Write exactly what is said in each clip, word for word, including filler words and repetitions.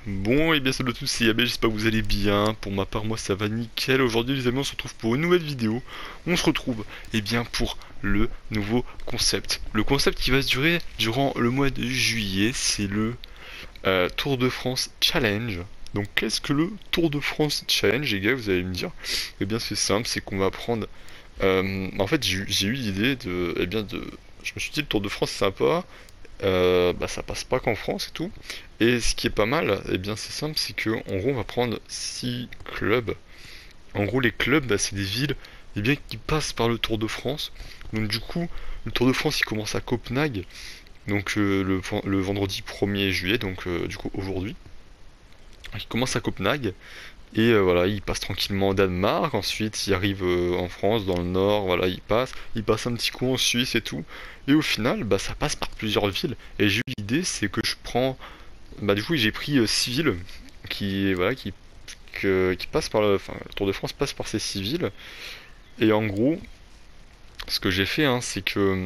Bon, et bien salut à tous, c'est Yabel, j'espère que vous allez bien. Pour ma part, moi ça va nickel. Aujourd'hui les amis, on se retrouve pour une nouvelle vidéo. On se retrouve, eh bien, pour le nouveau concept. Le concept qui va se durer durant le mois de juillet, c'est le euh, Tour de France Challenge. Donc qu'est-ce que le Tour de France Challenge, les gars, vous allez me dire? Eh bien c'est simple, c'est qu'on va prendre... euh, en fait j'ai eu j'ai eu l'idée de... Eh bien de... Je me suis dit le Tour de France c'est sympa, euh, bah, ça passe pas qu'en France et tout. Et ce qui est pas mal, et bien c'est simple, c'est que en gros on va prendre six clubs. En gros les clubs, bah, c'est des villes et bien, qui passent par le Tour de France. Donc du coup, le Tour de France il commence à Copenhague, donc euh, le, le vendredi premier juillet, donc euh, du coup aujourd'hui. Il commence à Copenhague. Et euh, voilà, il passe tranquillement au Danemark, ensuite il arrive euh, en France, dans le nord, voilà, il passe, il passe un petit coup en Suisse et tout. Et au final, bah ça passe par plusieurs villes. Et j'ai eu l'idée, c'est que je prends, bah du coup j'ai pris euh, six villes qui, voilà, qui, que- qui passent par le, enfin, le Tour de France passe par ces six villes. Et en gros, ce que j'ai fait, hein, c'est que,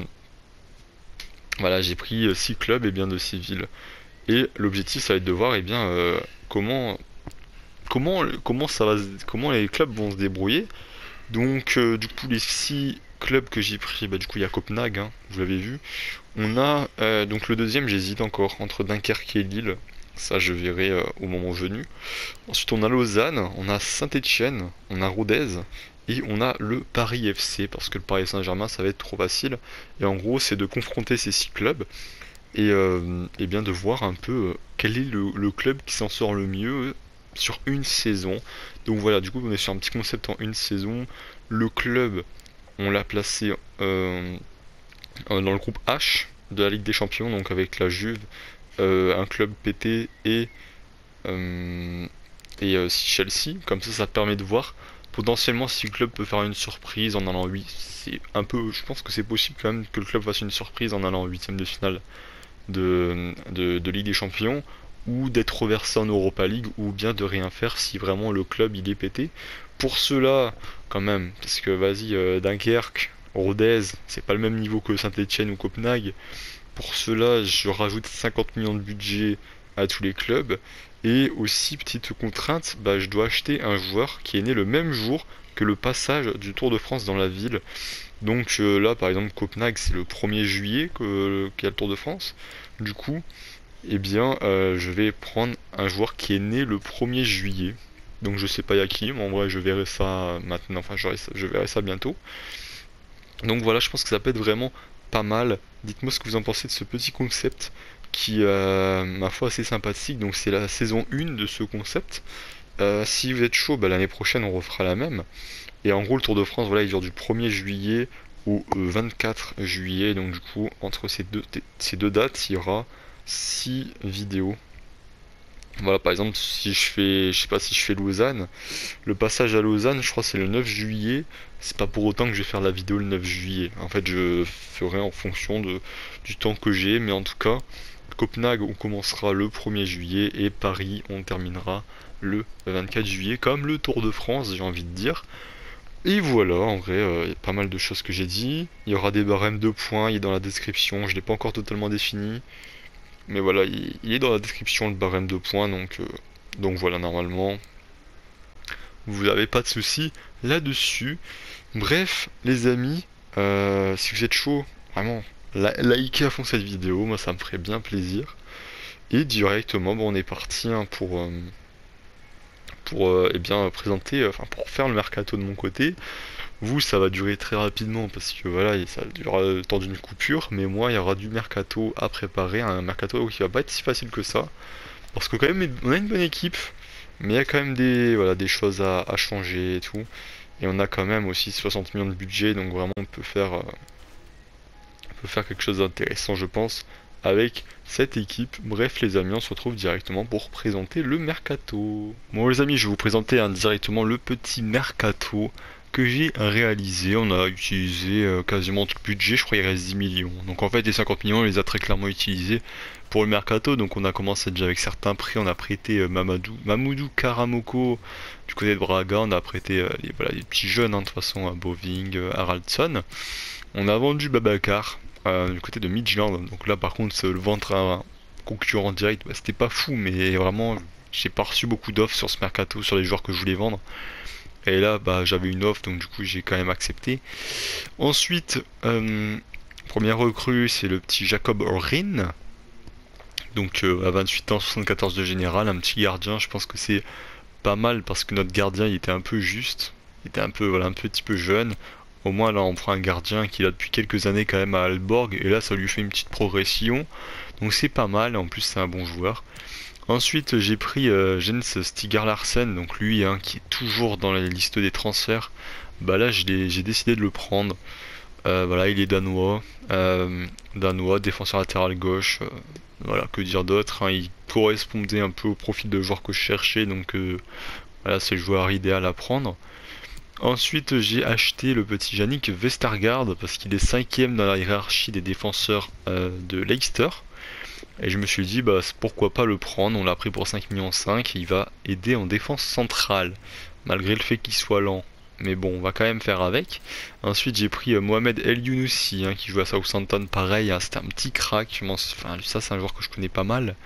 voilà, j'ai pris euh, six clubs et bien de six villes. Et l'objectif, ça va être de voir, et bien, euh, comment, comment, comment ça va, se- comment les clubs vont se débrouiller. Donc, euh, du coup, les six clubs que j'ai pris, bah, du coup, il y a Copenhague, hein, vous l'avez vu. On a, euh, donc le deuxième, j'hésite encore, entre Dunkerque et Lille. Ça, je verrai euh, au moment venu. Ensuite, on a Lausanne, on a Saint-Étienne, on a Rodez, et on a le Paris F C, parce que le Paris Saint-Germain, ça va être trop facile. Et en gros, c'est de confronter ces six clubs, et, euh, et bien de voir un peu euh, quel est le, le club qui s'en sort le mieux euh, sur une saison. Donc voilà, du coup, on est sur un petit concept en une saison. Le club, on l'a placé euh, euh, dans le groupe H de la Ligue des Champions, donc avec la Juve, euh, un club P T et, euh, et euh, Chelsea. Comme ça, ça permet de voir potentiellement si le club peut faire une surprise en allant huit. C'est un peu, je pense que c'est possible quand même que le club fasse une surprise en allant en huitième de finale de, de, de Ligue des Champions, ou d'être reversé en Europa League, ou bien de rien faire si vraiment le club il est pété. Pour cela, quand même, parce que vas-y, euh, Dunkerque, Rodez, c'est pas le même niveau que Saint-Etienne ou Copenhague. Pour cela, je rajoute cinquante millions de budget à tous les clubs. Et aussi, petite contrainte, bah, je dois acheter un joueur qui est né le même jour que le passage du Tour de France dans la ville. Donc euh, là, par exemple, Copenhague, c'est le premier juillet que- qu'il y a le Tour de France. Du coup, eh bien, euh, je vais prendre un joueur qui est né le premier juillet. Donc je sais pas y a qui, mais en vrai, je verrai ça maintenant. Enfin, je verrai ça, je verrai ça bientôt. Donc voilà, je pense que ça peut être vraiment pas mal. Dites-moi ce que vous en pensez de ce petit concept qui, euh, ma foi, assez sympathique. Donc c'est la saison un de ce concept. Euh, si vous êtes chaud, bah, l'année prochaine, on refera la même. Et en gros, le Tour de France, voilà, il dure du premier juillet au euh, vingt-quatre juillet. Donc du coup, entre ces deux, ces deux dates, il y aura six vidéos. Voilà, par exemple, si je fais, je sais pas si je fais Lausanne, le passage à Lausanne, je crois que c'est le neuf juillet. C'est pas pour autant que je vais faire la vidéo le neuf juillet. En fait, je ferai en fonction de, du temps que j'ai. Mais en tout cas, Copenhague, on commencera le premier juillet et Paris, on terminera le vingt-quatre juillet, comme le Tour de France, j'ai envie de dire. Et voilà, en vrai, euh, il y a pas mal de choses que j'ai dit. Il y aura des barèmes de points, il est dans la description. Je l'ai pas encore totalement défini. Mais voilà, il, il est dans la description le barème de points. Donc, euh, donc voilà, normalement, vous n'avez pas de soucis là-dessus. Bref, les amis, euh, si vous êtes chaud, vraiment, la- likez à fond cette vidéo. Moi, ça me ferait bien plaisir. Et directement, bon, on est parti hein, pour, euh, pour euh, eh bien, présenter, euh, enfin, pour faire le mercato de mon côté. Vous, ça va durer très rapidement parce que voilà, ça durera le temps d'une coupure, mais moi, il y aura du mercato à préparer, un mercato qui va pas être si facile que ça, parce que quand même, on a une bonne équipe, mais il y a quand même des, voilà, des choses à, à changer et tout, et on a quand même aussi soixante millions de budget, donc vraiment, on peut faire, euh, on peut faire quelque chose d'intéressant, je pense, avec cette équipe. Bref, les amis, on se retrouve directement pour présenter le mercato. Bon, les amis, je vais vous présenter hein, directement le petit mercato que j'ai réalisé. On a utilisé euh, quasiment tout le budget, je crois qu'il reste dix millions. Donc en fait, les cinquante millions, on les a très clairement utilisés pour le mercato. Donc on a commencé déjà avec certains prix. On a prêté euh, Mamadou, Mamoudou Karamoko du côté de Braga. On a prêté euh, les, voilà, les petits jeunes, hein, de toute façon, à Boving, euh, Haraldsson. On a vendu Babacar euh, du côté de Midtjylland. Donc là, par contre, le ventre à un concurrent direct, bah, c'était pas fou, mais vraiment, j'ai pas reçu beaucoup d'offres sur ce mercato, sur les joueurs que je voulais vendre. Et là, bah, j'avais une offre, donc du coup, j'ai quand même accepté. Ensuite, euh, première recrue, c'est le petit Jacob Rin. Donc euh, à vingt-huit ans, soixante-quatorze de général, un petit gardien. Je pense que c'est pas mal parce que notre gardien, il était un peu juste. Il était un peu, voilà, un petit peu jeune. Au moins là, on prend un gardien qui est là depuis quelques années quand même à Aalborg. Et là, ça lui fait une petite progression. Donc c'est pas mal. En plus, c'est un bon joueur. Ensuite, j'ai pris euh, Jens Stigar Larsen, donc lui hein, qui est toujours dans la liste des transferts. Bah là, j'ai décidé de le prendre. Euh, voilà, il est danois, euh, danois, défenseur latéral gauche. Euh, voilà, que dire d'autre hein, il correspondait un peu au profil de joueur que je cherchais, donc euh, voilà, c'est le joueur idéal à prendre. Ensuite, j'ai acheté le petit Yannick Vestergaard parce qu'il est cinquième dans la hiérarchie des défenseurs euh, de Leicester. Et je me suis dit, bah pourquoi pas le prendre, on l'a pris pour cinq virgule cinq millions, il va aider en défense centrale, malgré le fait qu'il soit lent. Mais bon, on va quand même faire avec. Ensuite, j'ai pris euh, Mohamed El Younousi, hein, qui joue à Southampton, pareil, hein, c'était un petit crack, enfin, ça c'est un joueur que je connais pas mal.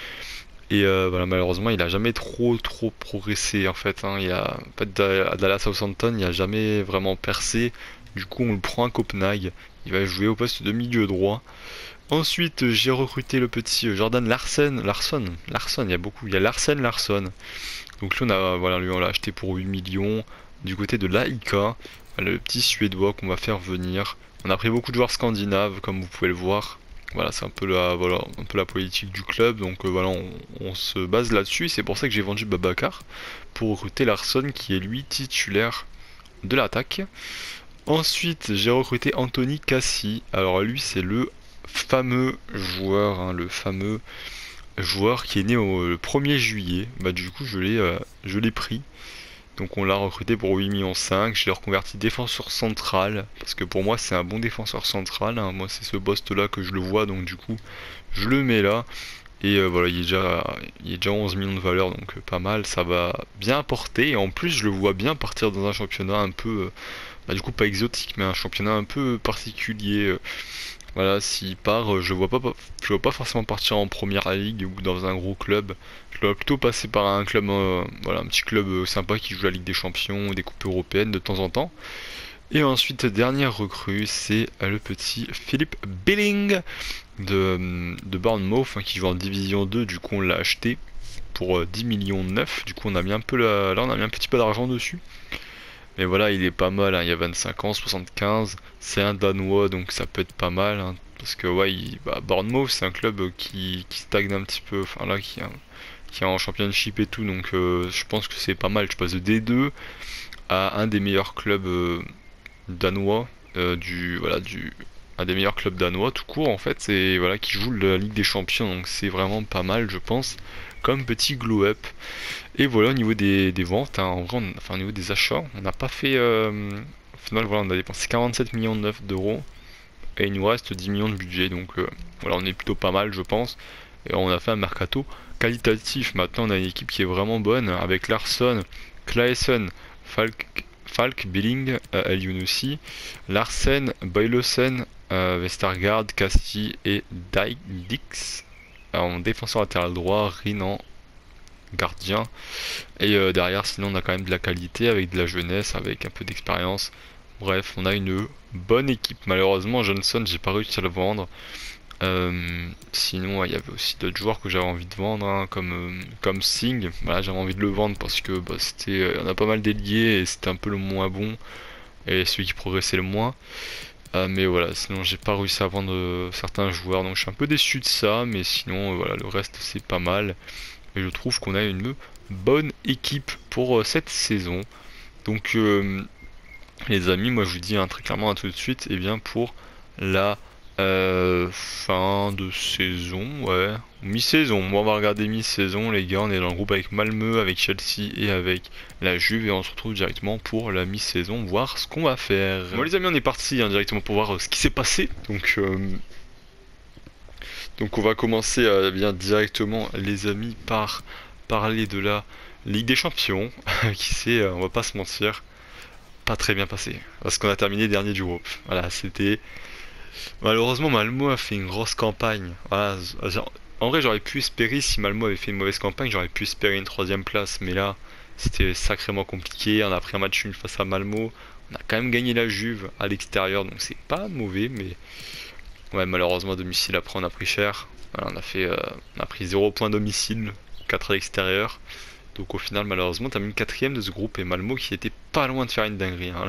Et euh, voilà, malheureusement, il a jamais trop trop progressé en fait. Hein. Il a, en fait, d'aller à Southampton, il a jamais vraiment percé. Du coup, on le prend à Copenhague. Il va jouer au poste de milieu droit. Ensuite, j'ai recruté le petit Jordan Larsen, Larson, Larson, il y a beaucoup, il y a Larsen, Larson. Donc lui, on a, voilà, lui on l'a acheté pour huit millions du côté de l'A I K, le petit Suédois qu'on va faire venir. On a pris beaucoup de joueurs scandinaves, comme vous pouvez le voir. Voilà, c'est un peu la, voilà, un peu la politique du club, donc euh, voilà, on, on se base là-dessus. C'est pour ça que j'ai vendu Babacar pour recruter Larson, qui est lui titulaire de l'attaque. Ensuite, j'ai recruté Anthony Cassi. Alors lui, c'est le fameux joueur, hein, le fameux joueur qui est né au le premier juillet. Bah du coup je l'ai euh, je l'ai pris. Donc on l'a recruté pour huit virgule cinq millions. Je l'ai reconverti défenseur central. Parce que pour moi c'est un bon défenseur central. Hein. Moi c'est ce poste là que je le vois. Donc du coup je le mets là. Et euh, voilà, il est déjà, il est déjà onze millions de valeur. Donc euh, pas mal. Ça va bien apporter. Et en plus je le vois bien partir dans un championnat un peu... Euh, bah, du coup pas exotique mais un championnat un peu particulier. Euh, Voilà, s'il part, je le vois pas, je le vois pas forcément partir en première ligue ou dans un gros club. Je le vois plutôt passer par un club, euh, voilà, un petit club euh, sympa qui joue la Ligue des Champions ou des coupes européennes de temps en temps. Et ensuite, dernière recrue, c'est euh, le petit Philippe Billing de, de Bournemouth, hein, qui joue en Division deux. Du coup, on l'a acheté pour euh, dix millions neuf. Du coup, on a mis un peu la, là, on a mis un petit peu d'argent dessus. Mais voilà, il est pas mal, hein, il y a vingt-cinq ans, soixante-quinze, c'est un Danois, donc ça peut être pas mal, hein, parce que ouais, il, bah, Bournemouth, c'est un club qui, qui stagne un petit peu, enfin là, qui, qui est en championship et tout, donc euh, je pense que c'est pas mal. Je passe de D deux à un des meilleurs clubs euh, danois, euh, du, voilà, du, un des meilleurs clubs danois tout court en fait, c'est voilà, qui joue la Ligue des Champions, donc c'est vraiment pas mal, je pense, comme petit glow-up. Et voilà, au niveau des, des ventes, hein, en vrai, on- enfin au niveau des achats, on n'a pas fait. Euh, au final, voilà, on a dépensé quarante-sept millions neuf d'euros et il nous reste dix millions de budget. Donc euh, voilà, on est plutôt pas mal, je pense. Et on a fait un mercato qualitatif. Maintenant, on a une équipe qui est vraiment bonne avec Larsson, Claesson, Falk, Falk, Billing, euh, El Younousi, Larsen, Boylosen, euh, Vestergaard, Cassie et Dijk- Dix. En défenseur latéral droit, Rinan gardien. Et euh, derrière, sinon, on a quand même de la qualité avec de la jeunesse, avec un peu d'expérience. Bref, on a une bonne équipe. Malheureusement, Johnson, j'ai pas réussi à le vendre. Euh, sinon, il y avait aussi d'autres joueurs que j'avais envie de vendre, hein, comme euh, comme Singh. Voilà, j'avais envie de le vendre parce que bah, c'était, euh, on a pas mal déliés et c'était un peu le moins bon et celui qui progressait le moins. Euh, mais voilà, sinon j'ai pas réussi à vendre euh, certains joueurs, donc je suis un peu déçu de ça. Mais sinon, euh, voilà, le reste c'est pas mal. Et je trouve qu'on a une bonne équipe pour euh, cette saison. Donc euh, les amis, moi je vous dis hein, très clairement à tout de suite, et bien pour la euh, fin de saison, ouais, mi-saison. Moi on va regarder mi-saison les gars, on est dans le groupe avec Malmö, avec Chelsea et avec la Juve et on se retrouve directement pour la mi-saison, voir ce qu'on va faire. Bon les amis, on est parti hein, directement pour voir euh, ce qui s'est passé. Donc euh, donc on va commencer euh, bien directement les amis par parler de la Ligue des Champions qui s'est, euh, on va pas se mentir, pas très bien passé parce qu'on a terminé dernier du groupe. Voilà, c'était malheureusement Malmo a fait une grosse campagne. Voilà, En vrai, j'aurais pu espérer, si Malmo avait fait une mauvaise campagne, j'aurais pu espérer une troisième place. Mais là, c'était sacrément compliqué. On a pris un match nul face à Malmo. On a quand même gagné la Juve à l'extérieur, donc c'est pas mauvais. Mais ouais, malheureusement, à domicile, après, on a pris cher. Voilà, on a fait, euh, on a pris zéro points à domicile, quatre à l'extérieur. Donc au final, malheureusement, t'as mis quatrième de ce groupe et Malmo qui était pas loin de faire une dinguerie, hein.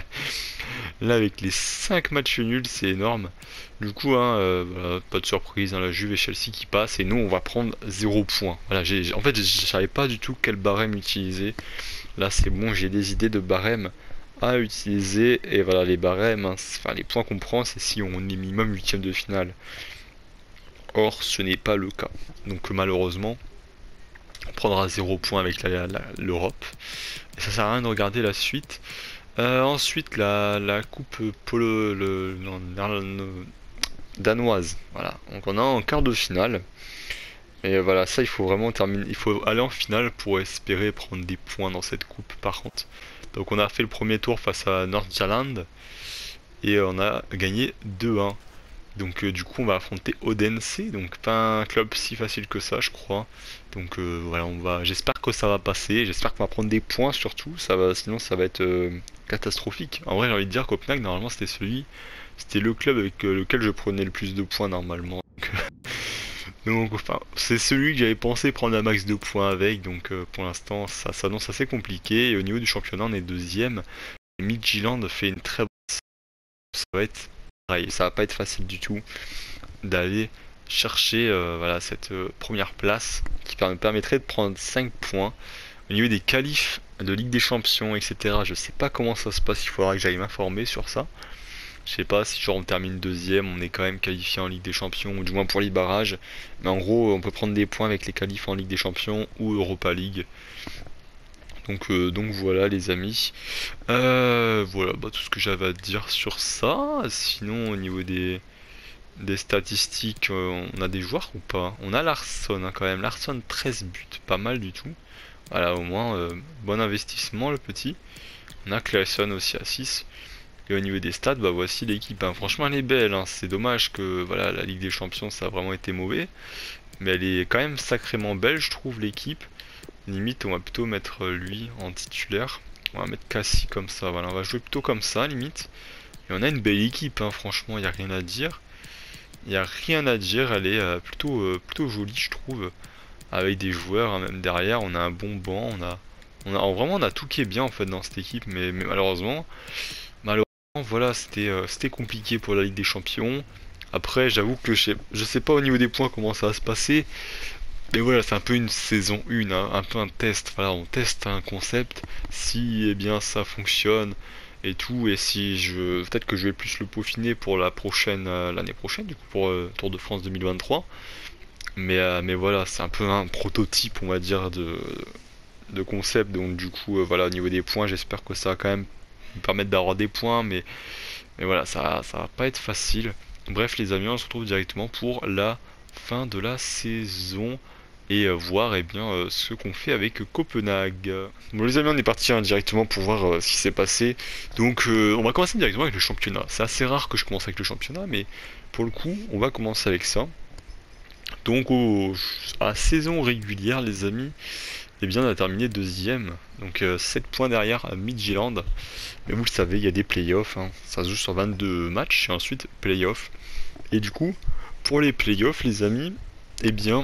Là, avec les cinq matchs nuls, c'est énorme. Du coup, hein, euh, voilà, pas de surprise, hein, la Juve et Chelsea qui passent et nous, on va prendre zéro point. Voilà, j'ai, j'ai- en fait, je savais pas du tout quel barème utiliser. Là, c'est bon, j'ai des idées de barème à utiliser et voilà, les barèmes, hein, enfin les points qu'on prend, c'est si on est minimum huitième de finale. Or, ce n'est pas le cas. Donc malheureusement, on prendra zéro point avec la- la- l'Europe. Et ça sert à rien de regarder la suite. Euh, ensuite, la, la coupe polo, le, non, non, danoise. Voilà. Donc on a en quart de finale. Et voilà, ça il faut vraiment terminer. Il faut aller en finale pour espérer prendre des points dans cette coupe par contre. Donc on a fait le premier tour face à Nordjylland et on a gagné deux un. Donc euh, du coup on va affronter Odense, donc pas un club si facile que ça je crois. Donc euh, voilà, on va, j'espère que ça va passer, j'espère qu'on va prendre des points surtout, ça va, sinon ça va être euh, catastrophique. En vrai j'ai envie de dire Copenhague normalement c'était celui, c'était le club avec euh, lequel je prenais le plus de points normalement. Donc, donc, enfin c'est celui que j'avais pensé prendre un max de points avec, donc euh, pour l'instant ça s'annonce assez compliqué. Et au niveau du championnat on est deuxième. Midtjylland fait une très bonne, ça va être pareil, ça va pas être facile du tout d'aller chercher euh, voilà, cette euh, première place qui me permettrait de prendre cinq points. Au niveau des qualifs de Ligue des Champions, et cetera, je sais pas comment ça se passe, il faudra que j'aille m'informer sur ça. Je sais pas si genre on termine deuxième, on est quand même qualifié en Ligue des Champions, ou du moins pour les barrages. Mais en gros, on peut prendre des points avec les qualifs en Ligue des Champions ou Europa League. Donc, euh, donc voilà les amis. Euh, voilà bah, tout ce que j'avais à dire sur ça. Sinon au niveau des, des statistiques, euh, on a des joueurs ou pas? On a Larsson hein, quand même. Larsson treize buts, pas mal du tout. Voilà, au moins, euh, bon investissement le petit. On a Claesson aussi à six. Et au niveau des stats, bah voici l'équipe. Hein. Franchement, elle est belle. Hein. C'est dommage que voilà, la Ligue des Champions, ça a vraiment été mauvais. Mais elle est quand même sacrément belle, je trouve, l'équipe. Limite, on va plutôt mettre euh, lui en titulaire. On va mettre Cassie comme ça. Voilà, on va jouer plutôt comme ça, limite. Et on a une belle équipe, hein. Franchement, il n'y a rien à dire. Il n'y a rien à dire, elle est euh, plutôt, euh, plutôt jolie, je trouve. Avec des joueurs, hein, même derrière, on a un bon banc, on a, on a, vraiment, on a tout qui est bien en fait dans cette équipe, mais, mais malheureusement, malheureusement, voilà, c'était, euh, c'était compliqué pour la Ligue des Champions. Après, j'avoue que je sais, je sais pas au niveau des points comment ça va se passer, mais voilà, c'est un peu une saison une, hein, un peu un test. Voilà, on teste un concept, si eh bien ça fonctionne et tout, et si je, peut-être que je vais plus le peaufiner pour la prochaine, euh, l'année prochaine, du coup pour euh, Tour de France deux mille vingt-trois. Mais, euh, mais voilà, c'est un peu un prototype, on va dire, de, de concept. Donc du coup, euh, voilà, au niveau des points, j'espère que ça va quand même me permettre d'avoir des points, mais, mais voilà, ça, ça va pas être facile. Bref, les amis, on se retrouve directement pour la fin de la saison et euh, voir eh bien euh, ce qu'on fait avec Copenhague. Bon les amis, on est parti hein, directement pour voir euh, ce qui s'est passé. Donc euh, on va commencer directement avec le championnat. C'est assez rare que je commence avec le championnat, mais pour le coup, on va commencer avec ça. Donc au, à la saison régulière, les amis, eh bien on a terminé deuxième. Donc euh, sept points derrière à Midtjylland. Mais vous le savez, il y a des playoffs. Hein. Ça se joue sur vingt-deux matchs et ensuite playoffs. Et du coup, pour les playoffs, les amis, eh bien,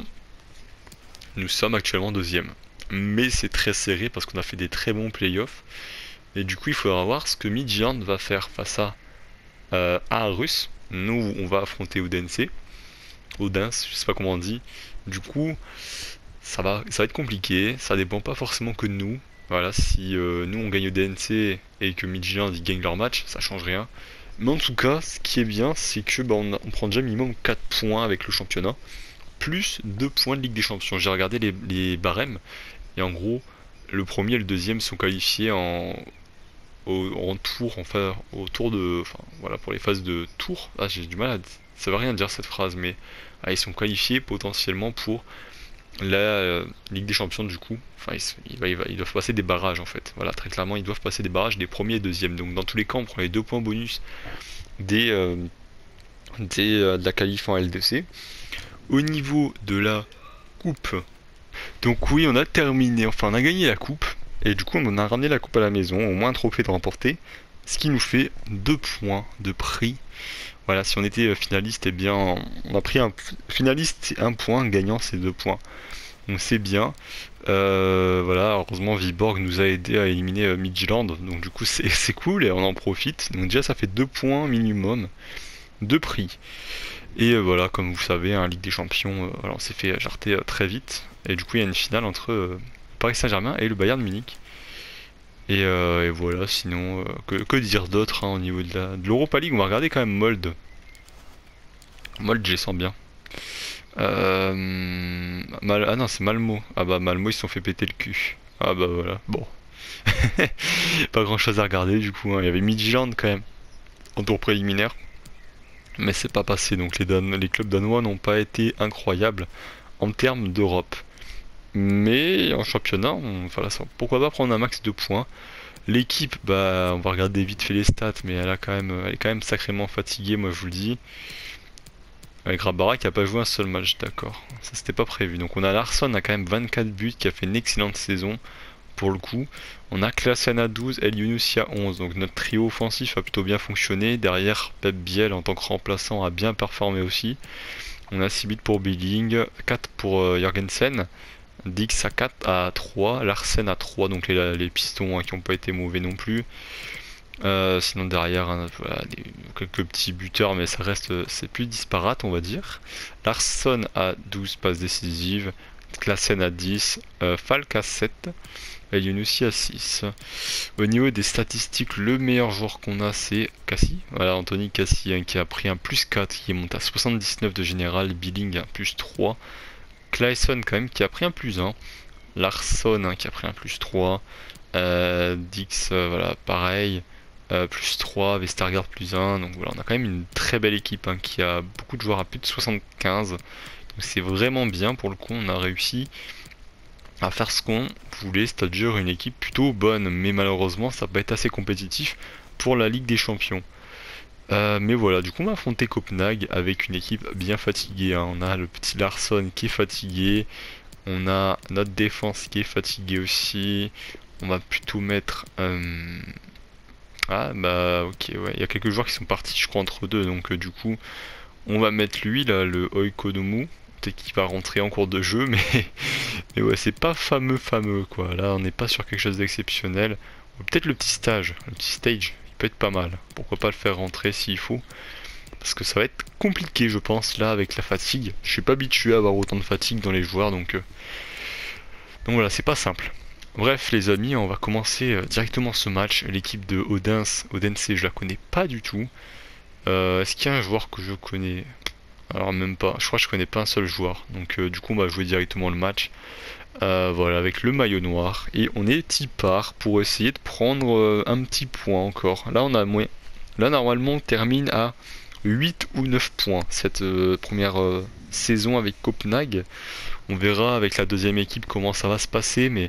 nous sommes actuellement deuxième. Mais c'est très serré parce qu'on a fait des très bons playoffs. Et du coup, il faudra voir ce que Midtjylland va faire face à euh, Aarhus. Nous, on va affronter Odense. Odense, je sais pas comment on dit. Du coup, ça va, ça va être compliqué. Ça dépend pas forcément que de nous. Voilà, si euh, nous on gagne Odense et que Midtjylland ils gagnent leur match, ça change rien. Mais en tout cas, ce qui est bien, c'est que bah, on, a- on prend déjà minimum quatre points avec le championnat, plus deux points de Ligue des Champions. J'ai regardé les, les barèmes, et en gros, le premier et le deuxième sont qualifiés en, au, en tour, enfin, au tour de, enfin, voilà, pour les phases de tour. Ah, j'ai du mal à, ça veut rien dire cette phrase, mais ah, ils sont qualifiés potentiellement pour la euh, Ligue des Champions du coup. Enfin, ils, il va- il va- ils doivent passer des barrages en fait. Voilà, très clairement, ils doivent passer des barrages des premiers et deuxièmes. Donc dans tous les cas, on prend les deux points bonus des, euh, des euh, de la qualif en L D C. Au niveau de la coupe, donc oui, on a terminé, enfin on a gagné la coupe, et du coup on en a ramené la coupe à la maison, au moins un trophée de remporter, ce qui nous fait deux points de prix. Voilà, si on était finaliste, eh bien on a pris un finaliste et un point, gagnant c'est deux points. Donc c'est bien. Euh, voilà, heureusement Viborg nous a aidé à éliminer euh, Midtjylland, donc du coup c'est c'est cool et on en profite. Donc déjà ça fait deux points minimum de prix. Et euh, voilà, comme vous savez, un Ligue des Champions, euh, voilà, on s'est fait jarter euh, très vite. Et du coup il y a une finale entre euh, Paris Saint-Germain et le Bayern Munich. Et, euh, et voilà, sinon, euh, que, que dire d'autre hein, au niveau de la de l'Europa League, on va regarder quand même Molde. Molde, je les sens bien. Euh, Mal... Ah non, c'est Malmo. Ah bah Malmo, ils se sont fait péter le cul. Ah bah voilà, bon. Pas grand chose à regarder du coup, hein. Il y avait Midtjylland quand même, en tour préliminaire. Mais c'est pas passé, donc les, Dan... les clubs danois n'ont pas été incroyables en termes d'Europe. Mais en championnat, on... voilà, ça... pourquoi pas prendre un max de points. L'équipe, bah on va regarder vite fait les stats, mais elle a quand même, elle est quand même sacrément fatiguée, moi je vous le dis. Avec Grabara qui a pas joué un seul match, d'accord. Ça c'était pas prévu. Donc on a Larsson a quand même vingt-quatre buts, qui a fait une excellente saison pour le coup. On a Klaassen à douze, El Younousi à onze. Donc notre trio offensif a plutôt bien fonctionné. Derrière, Pep Biel en tant que remplaçant a bien performé aussi. On a six buts pour Billing, quatre pour euh, Jorgensen. Dix à quatre à trois, Larsen à trois, donc les, les pistons hein, qui n'ont pas été mauvais non plus. Euh, sinon derrière hein, voilà, des, quelques petits buteurs mais ça reste c'est plus disparate on va dire. Larsson à douze passes décisives, Klaassen à dix, euh, Falk à sept et Younousi à six. Au niveau des statistiques, le meilleur joueur qu'on a c'est Cassie, voilà Anthony Cassie hein, qui a pris un plus quatre, qui monte à soixante-dix-neuf de général, Billing un plus trois, Klaassen quand même qui a pris un plus un, Larsson hein, qui a pris un plus trois, euh, Dix euh, voilà pareil. Euh, plus trois, Vestergaard plus un, donc voilà, on a quand même une très belle équipe hein, qui a beaucoup de joueurs à plus de soixante-quinze, donc c'est vraiment bien pour le coup, on a réussi à faire ce qu'on voulait, c'est-à-dire une équipe plutôt bonne, mais malheureusement ça va pas être assez compétitif pour la Ligue des Champions. Euh, mais voilà, du coup on va affronter Copenhague avec une équipe bien fatiguée, hein. On a le petit Larsson qui est fatigué, on a notre défense qui est fatiguée aussi, on va plutôt mettre... Euh, Ah bah ok ouais, il y a quelques joueurs qui sont partis je crois entre deux donc euh, du coup on va mettre lui là, le Oikonomu, peut-être qu'il va rentrer en cours de jeu mais, mais ouais c'est pas fameux fameux quoi, là on n'est pas sur quelque chose d'exceptionnel. Ou peut-être le petit stage, le petit stage, il peut être pas mal, pourquoi pas le faire rentrer s'il faut. Parce que ça va être compliqué je pense là avec la fatigue, je suis pas habitué à avoir autant de fatigue dans les joueurs donc, euh... donc voilà c'est pas simple. Bref les amis, on va commencer euh, directement ce match. L'équipe de Odense, Odense je la connais pas du tout. Euh, Est-ce qu'il y a un joueur que je connais? Alors même pas, je crois que je connais pas un seul joueur. Donc euh, du coup on va jouer directement le match. Euh, voilà, avec le maillot noir. Et on est petit part pour essayer de prendre euh, un petit point encore. Là on a moins. Là normalement on termine à huit ou neuf points cette euh, première euh, saison avec Copenhague. On verra avec la deuxième équipe comment ça va se passer, mais...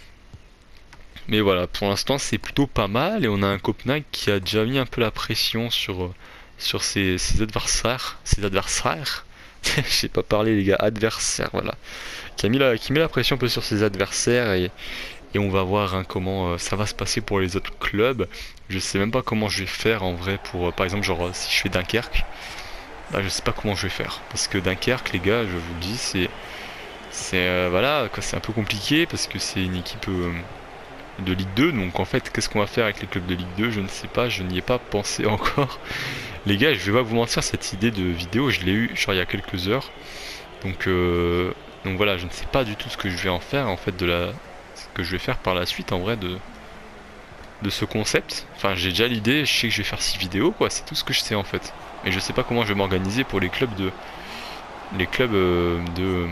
Mais voilà, pour l'instant c'est plutôt pas mal et on a un Copenhague qui a déjà mis un peu la pression sur, sur ses, ses adversaires. Ses adversaires Je sais pas parler les gars, adversaires, voilà. Qui a mis la, qui met la pression un peu sur ses adversaires et, et on va voir hein, comment euh, ça va se passer pour les autres clubs. Je sais même pas comment je vais faire en vrai pour, euh, par exemple, genre si je fais Dunkerque, bah, je sais pas comment je vais faire. Parce que Dunkerque, les gars, je vous le dis, c'est... C'est euh, voilà, quoi, c'est un peu compliqué parce que c'est une équipe... Euh, de Ligue deux, donc en fait qu'est-ce qu'on va faire avec les clubs de Ligue deux, je ne sais pas, je n'y ai pas pensé encore. Les gars, je vais pas vous mentir, cette idée de vidéo je l'ai eu genre il y a quelques heures, donc euh, donc voilà, je ne sais pas du tout ce que je vais en faire en fait, de la ce que je vais faire par la suite en vrai de de ce concept. Enfin j'ai déjà l'idée, je sais que je vais faire six vidéos quoi, c'est tout ce que je sais en fait, mais je sais pas comment je vais m'organiser pour les clubs de les clubs euh, de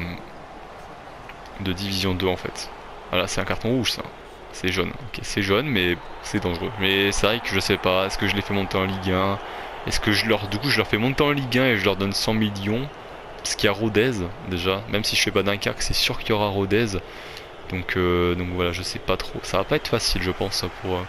de division deux en fait. Voilà, c'est un carton rouge ça. C'est jaune, ok, c'est jaune, mais c'est dangereux. Mais c'est vrai que je sais pas, est-ce que je les fais monter en Ligue un? Est-ce que je leur, du coup, je leur fais monter en Ligue un et je leur donne cent millions? Parce qu'il y a Rodez, déjà. Même si je fais pas Dunkerque, c'est sûr qu'il y aura Rodez. Donc, euh, donc voilà, je sais pas trop. Ça va pas être facile, je pense, pour... Euh,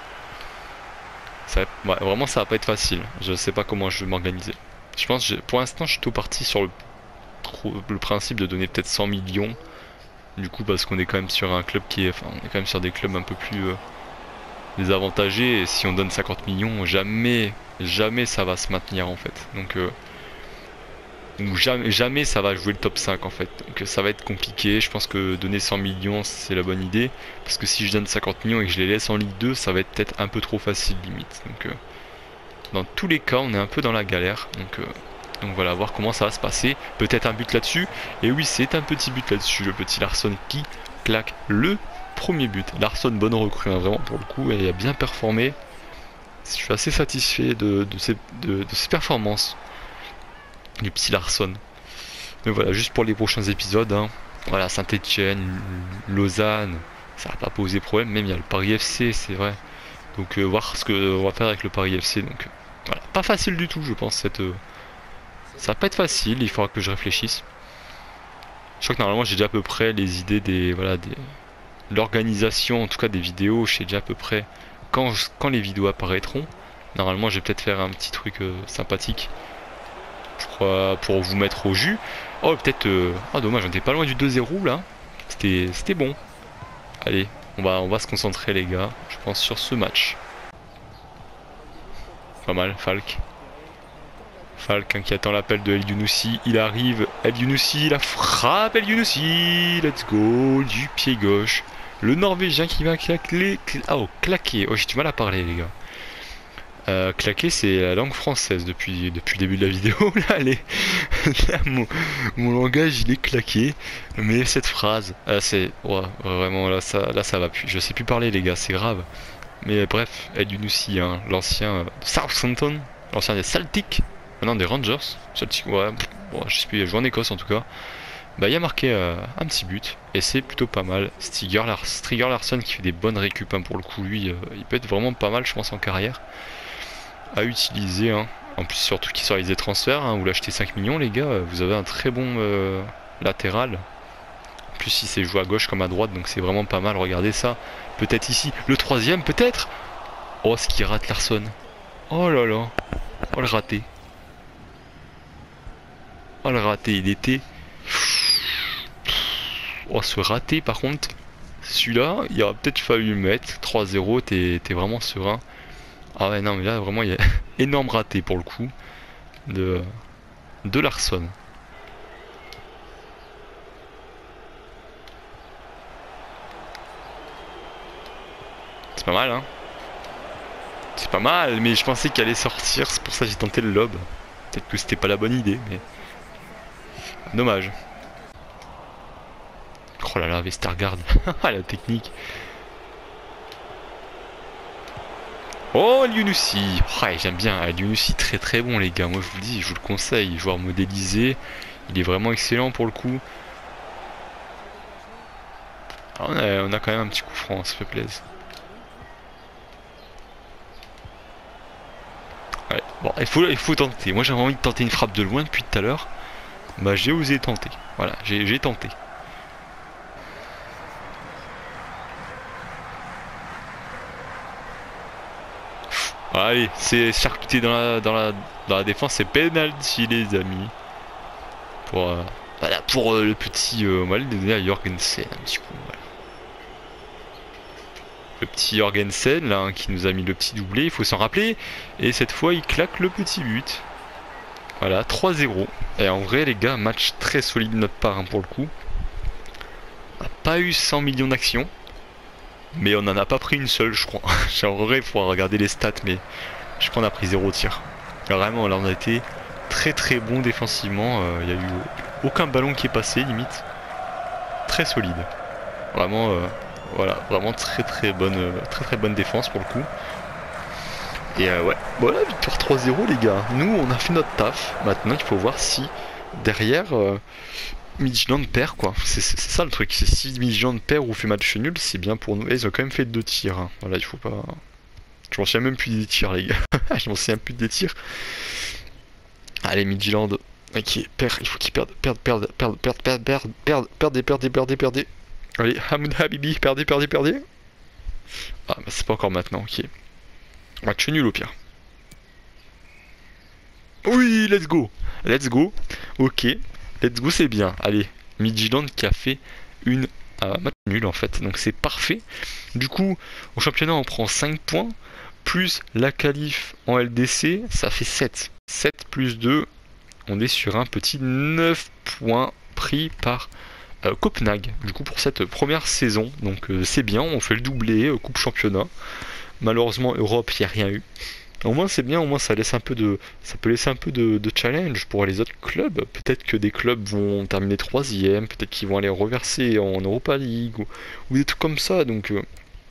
ça va... ouais, vraiment, ça va pas être facile. Je sais pas comment je vais m'organiser. Je pense, que pour l'instant, je suis tout parti sur le trop le principe de donner peut-être cent millions. Du coup, parce qu'on est quand même sur un club qui est, enfin, on est quand même sur des clubs un peu plus euh, désavantagés. Et si on donne cinquante millions, jamais, jamais ça va se maintenir en fait. Donc, euh, ou jamais, jamais ça va jouer le top cinq en fait. Donc, ça va être compliqué. Je pense que donner cent millions, c'est la bonne idée. Parce que si je donne cinquante millions et que je les laisse en Ligue deux, ça va être peut-être un peu trop facile limite. Donc, euh, dans tous les cas, on est un peu dans la galère. Donc, euh, Donc voilà, voir comment ça va se passer. Peut-être un but là-dessus. Et oui, c'est un petit but là-dessus. Le petit Larsson qui claque le premier but. Larsson, bonne recrue, hein, vraiment pour le coup. Et il a bien performé. Je suis assez satisfait de, de, ses, de, de ses performances. Du petit Larsson. Mais voilà, juste pour les prochains épisodes. Hein. Voilà, Saint-Etienne, Lausanne. Ça va pas poser problème. Même il y a le Paris F C, c'est vrai. Donc euh, voir ce qu'on va faire avec le Paris F C. Donc euh, voilà, pas facile du tout, je pense, cette... Euh, Ça va pas être facile, il faudra que je réfléchisse. Je crois que normalement j'ai déjà à peu près les idées des... Voilà, des... l'organisation, en tout cas des vidéos, je sais déjà à peu près quand, je- quand les vidéos apparaîtront. Normalement je vais peut-être faire un petit truc euh, sympathique. Je crois pour vous mettre au jus. Oh peut-être... Euh... Ah dommage, on était pas loin du deux zéro là. C'était c'était bon. Allez, on va, on va se concentrer les gars, je pense sur ce match. Pas mal, Falk. Falk hein, qui attend l'appel de El Younousi, il arrive, El Younousi, la frappe, El Younousi, let's go, du pied gauche, le Norvégien qui va claquer, cl ah, oh, claquer, oh j'ai du mal à parler les gars, euh, claquer c'est la langue française depuis, depuis le début de la vidéo, là, allez, là mon, mon langage il est claqué, mais cette phrase, euh, c'est, ouais, vraiment là ça, là ça va plus, je sais plus parler les gars, c'est grave, mais bref, El Younousi, hein, l'ancien euh, Southampton, l'ancien des Celtics, maintenant des Rangers, Celtic, ouais, bon, je sais plus, il a joué en Écosse en tout cas. Bah il a marqué euh, un petit but et c'est plutôt pas mal. Stiger, Lars Striger Larsson qui fait des bonnes récup hein, pour le coup, lui, euh, il peut être vraiment pas mal je pense en carrière à utiliser. Hein. En plus surtout qu'il sort les transferts, hein, vous l'achetez cinq millions les gars, vous avez un très bon euh, latéral. En plus il sait jouer à gauche comme à droite donc c'est vraiment pas mal, regardez ça. Peut-être ici, le troisième peut-être. Oh ce qui rate Larsson. Oh là là, oh le raté. Oh le raté, il était... Oh ce raté par contre, celui-là, il aurait peut-être fallu le mettre. trois zéro, t'es vraiment serein. Ah ouais non mais là vraiment il y a énorme raté pour le coup de, de Larsson. C'est pas mal hein. C'est pas mal mais je pensais qu'il allait sortir, c'est pour ça que j'ai tenté le lob. Peut-être que c'était pas la bonne idée mais... Dommage. Oh là là, Vestergaard. La technique. Oh, El Younousi. Oh, j'aime bien. El Younousi, très très bon, les gars. Moi, je vous le dis, je vous le conseille. Joueur modélisé. Il est vraiment excellent pour le coup. Alors, on, a, on a quand même un petit coup franc, ça fait plaisir. Ouais, bon, il faut, il faut tenter. Moi, j'avais envie de tenter une frappe de loin depuis tout à l'heure. Bah, j'ai osé tenter. Voilà, j'ai tenté. Allez, c'est charcuté dans la, dans la, dans la défense, c'est penalty les amis. Pour, euh, voilà, pour euh, le petit, euh, on va le donner à Jorgensen un petit coup. Voilà. Le petit Jorgensen là, hein, qui nous a mis le petit doublé, il faut s'en rappeler. Et cette fois, il claque le petit but. Voilà, trois zéro. Et en vrai, les gars, match très solide de notre part hein, pour le coup. On n'a pas eu cent millions d'actions. Mais on n'en a pas pris une seule, je crois. J'aimerais pouvoir regarder les stats, mais je crois qu'on a pris zéro tir. Vraiment, là, on a été très très bon défensivement. Il euh, n'y a eu aucun ballon qui est passé, limite. Très solide. Vraiment, euh, voilà, vraiment très très bonne, euh, très très bonne défense pour le coup. Et euh, ouais, voilà, victoire trois zéro, les gars. Nous, on a fait notre taf. Maintenant, il faut voir si derrière. Euh, Midtjylland perd quoi, c'est ça le truc, c'est si Midtjylland perd ou fait match nul, c'est bien pour nous. Et ils ont quand même fait deux tirs, hein. Voilà, il faut pas... Je m'en souviens même plus des tirs les gars, je m'en souviens plus des tirs. Allez Midtjylland, ok, perd, il faut qu'ils perdent, perdent, perdent, perdent, perdent, perdent, perdent, perdent, perdez, perdez, perdez, perdez. Allez, Hamoud Habibi, perdez, perdez, perdez. Ah, bah c'est pas encore maintenant, ok. Match nul au pire. Oui, let's go, let's go, ok. Let's go, c'est bien. Allez, Midtjylland qui a fait une euh, match nul en fait, donc c'est parfait. Du coup, au championnat, on prend cinq points, plus la qualif en L D C, ça fait sept. sept plus deux, on est sur un petit neuf points pris par euh, Copenhague, du coup pour cette première saison. Donc euh, c'est bien, on fait le doublé, euh, coupe championnat. Malheureusement Europe, il n'y a rien eu. Au moins c'est bien, au moins ça laisse un peu de, ça peut laisser un peu de, de challenge pour les autres clubs. Peut-être que des clubs vont terminer troisième, peut-être qu'ils vont aller reverser en Europa League ou, ou des trucs comme ça. Donc euh,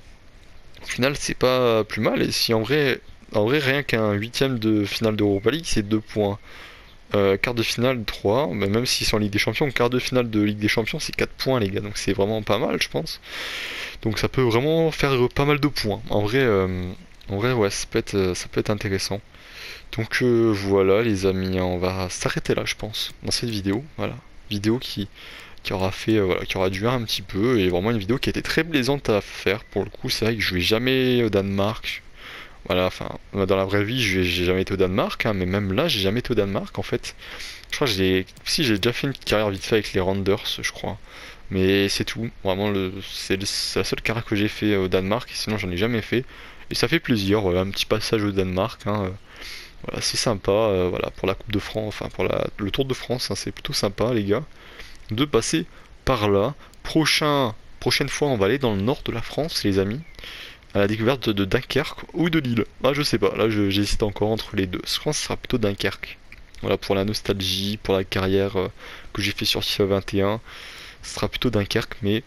au final c'est pas plus mal. Et si en vrai, en vrai rien qu'un huitième de finale d'Europa League c'est deux points. Euh, quart de finale trois, mais même s'ils sont en Ligue des Champions, quart de finale de Ligue des Champions c'est quatre points les gars, donc c'est vraiment pas mal je pense. Donc ça peut vraiment faire pas mal de points. En vrai, euh, en vrai ouais, ça peut être, euh, ça peut être intéressant. Donc euh, voilà les amis, hein, on va s'arrêter là je pense, dans cette vidéo. Voilà, vidéo qui, qui aura fait, euh, voilà, qui aura duré un petit peu, et vraiment une vidéo qui a été très plaisante à faire pour le coup. C'est vrai que je vais jamais au Danemark. Voilà, enfin, dans la vraie vie, j'ai jamais été au Danemark, hein, mais même là, j'ai jamais été au Danemark en fait. Je crois que j'ai, si j'ai déjà fait une carrière vite fait avec les Randers, je crois. Mais c'est tout. Vraiment, le... c'est la seule carrière que j'ai fait au Danemark. Sinon, j'en ai jamais fait. Et ça fait plaisir. Voilà, un petit passage au Danemark. Hein. Voilà, c'est sympa. Euh, voilà, pour la Coupe de France, enfin pour la... le Tour de France, hein, c'est plutôt sympa, les gars, de passer par là. Prochain, prochaine fois, on va aller dans le nord de la France, les amis, à la découverte de Dunkerque ou de Lille. Ah, je sais pas. Là, j'hésite encore entre les deux. Je pense que ce sera plutôt Dunkerque. Voilà, pour la nostalgie, pour la carrière euh, que j'ai fait sur FIFA vingt et un. Ce sera plutôt Dunkerque, mais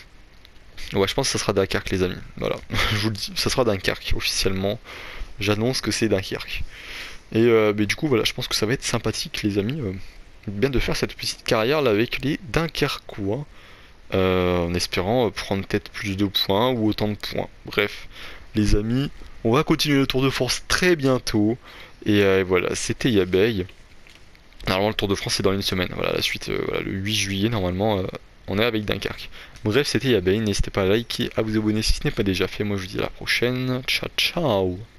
ouais, je pense que ça sera Dunkerque, les amis. Voilà, je vous le dis, ça sera Dunkerque officiellement. J'annonce que c'est Dunkerque. Et euh, mais du coup, voilà, je pense que ça va être sympathique, les amis, euh, bien de faire cette petite carrière là avec les Dunkerquois, euh, en espérant euh, prendre peut-être plus de points ou autant de points. Bref, les amis, on va continuer le Tour de France très bientôt. Et euh, voilà, c'était Yabeille. Normalement, le Tour de France c'est dans une semaine. Voilà, la suite, euh, voilà, le huit juillet, normalement, euh, on est avec Dunkerque. Bref, c'était Yabeille. N'hésitez pas à liker, à vous abonner si ce n'est pas déjà fait. Moi, je vous dis à la prochaine. Ciao, ciao.